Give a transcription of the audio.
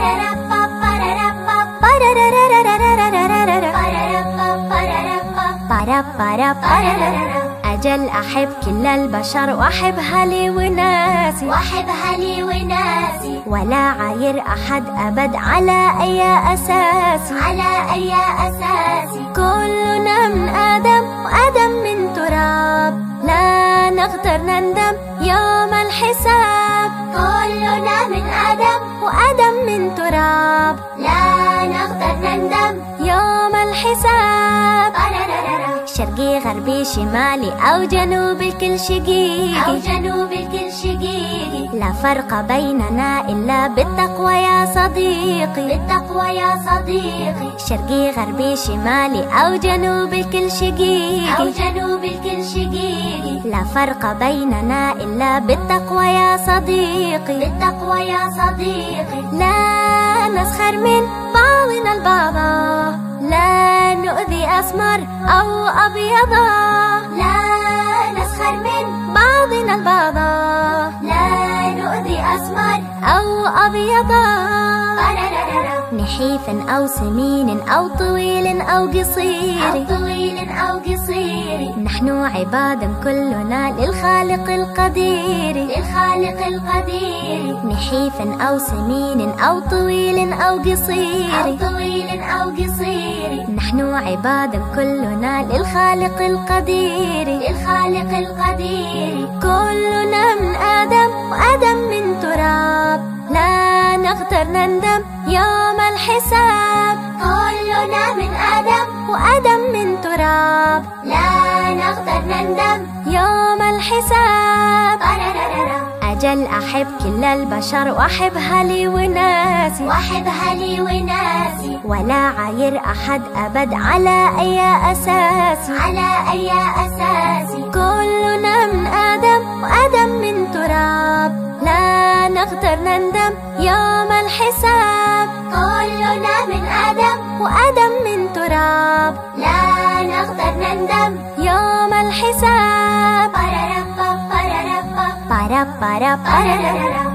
أجل أحب كل البشر وأحبها لي وناسي ولا عاير أحد أبد على أي أساس كلنا من آدم وآدم من تراب لا نقدر نندم يوم الحساب كلنا من آدم وآدم من تراب لا نقدر نندم يوم الحساب شرقي غربي شمالي أو جنوبي الكل شقيقي لا فرق بيننا إلا بالتقوى يا صديقي شرقي غربي شمالي أو جنوبي الكل شقيقي لا فرق بيننا إلا بالتقوى يا صديقي لا نسخر من بعضنا البعض لا نؤذي أسمر أو أبيضا لا نسخر من بعضنا البعض لا نؤذي أسمر أو أبيضا نحيف أو سمين أو طويل أو قصير نحن عباد كلنا للخالق القدير نحيف أو سمين أو طويل أو قصير نحن عباد كلنا للخالق القدير كلنا من آدم وآدم من تراب لا نقدر نندم يوم الحساب كلنا من آدم وآدم من تراب لا نقدر نندم يوم الحساب أجل أحب كل البشر وأحبها لي وناسي ولا عاير أحد أبد على أي أساس كلنا من آدم وآدم من تراب لا نقدر نندم يوم الحساب كلنا من آدم وآدم من تراب لا نقدر نندم يوم الحساب para